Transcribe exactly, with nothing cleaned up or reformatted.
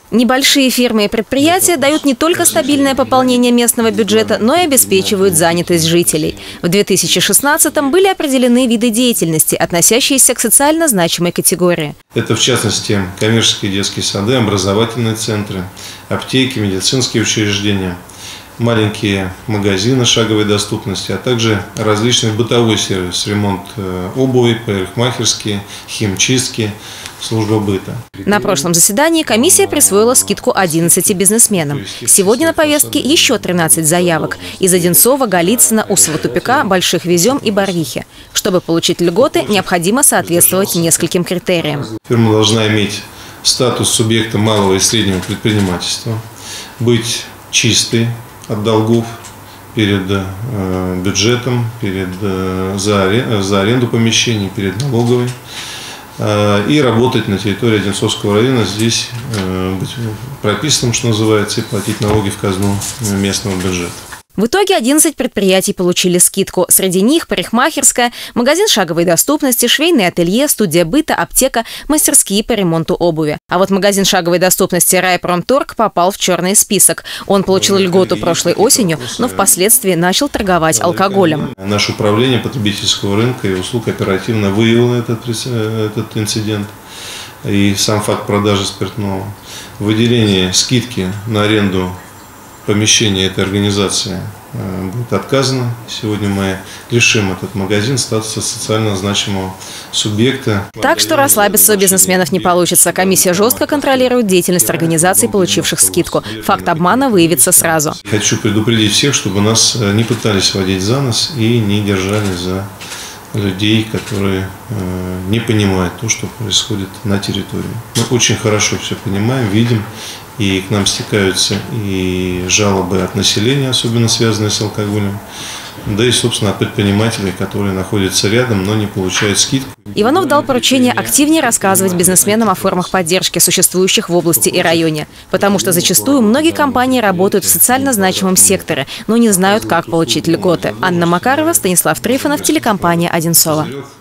Небольшие фирмы и предприятия дают не только стабильное пополнение местного бюджета, но и обеспечивают занятость жителей. В две тысячи шестнадцатом были определены виды деятельности, относящиеся к социально значимой категории. Это, в частности, коммерческие детские сады, образовательные центры, аптеки, медицинские учреждения, маленькие магазины шаговой доступности, а также различный бытовой сервис, ремонт обуви, парикмахерские, химчистки, служба быта. На прошлом заседании комиссия присвоила скидку одиннадцати бизнесменам. Сегодня на повестке еще тринадцать заявок из Одинцова, Голицына, Усова-Тупика, Больших Везем и Барвихи. Чтобы получить льготы, необходимо соответствовать нескольким критериям. Фирма должна иметь статус субъекта малого и среднего предпринимательства, быть чистой от долгов перед э, бюджетом, перед, э, за, арен, за аренду помещений, перед налоговой. Э, и работать на территории Одинцовского района, здесь э, быть прописанным, что называется, и платить налоги в казну местного бюджета. В итоге одиннадцать предприятий получили скидку. Среди них парикмахерская, магазин шаговой доступности, швейное ателье, студия быта, аптека, мастерские по ремонту обуви. А вот магазин шаговой доступности «Райпромторг» попал в черный список. Он получил льготу прошлой осенью, но впоследствии начал торговать алкоголем. Наше управление потребительского рынка и услуг оперативно выявило этот, этот инцидент. И сам факт продажи спиртного. Выделение скидки на аренду помещение этой организации будет отказано. Сегодня мы лишим этот магазин статуса социально значимого субъекта. Так что расслабиться у бизнесменов не получится. Комиссия жестко контролирует деятельность организаций, получивших скидку. Факт обмана выявится сразу. Хочу предупредить всех, чтобы нас не пытались водить за нос и не держали за людей, которые э, не понимают то, что происходит на территории. Мы очень хорошо все понимаем, видим, и к нам стекаются и жалобы от населения, особенно связанные с алкоголем, да и, собственно, от предпринимателей, которые находятся рядом, но не получают скидку. Иванов дал поручение активнее рассказывать бизнесменам о формах поддержки, существующих в области и районе. Потому что зачастую многие компании работают в социально значимом секторе, но не знают, как получить льготы. Анна Макарова, Станислав Трифонов, телекомпания «Одинцово».